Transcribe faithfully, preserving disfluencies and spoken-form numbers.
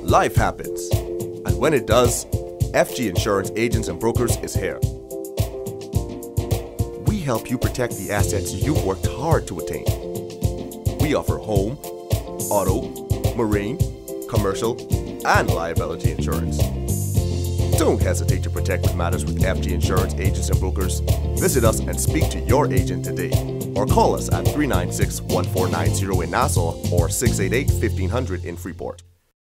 Life happens, and when it does, F G Insurance Agents and Brokers is here. We help you protect the assets you've worked hard to attain. We offer home, auto, marine, commercial, and liability insurance. Don't hesitate to protect what matters with F G Insurance Agents and Brokers. Visit us and speak to your agent today, or call us at three nine six, one four nine zero in Nassau or six eight eight, fifteen hundred in Freeport.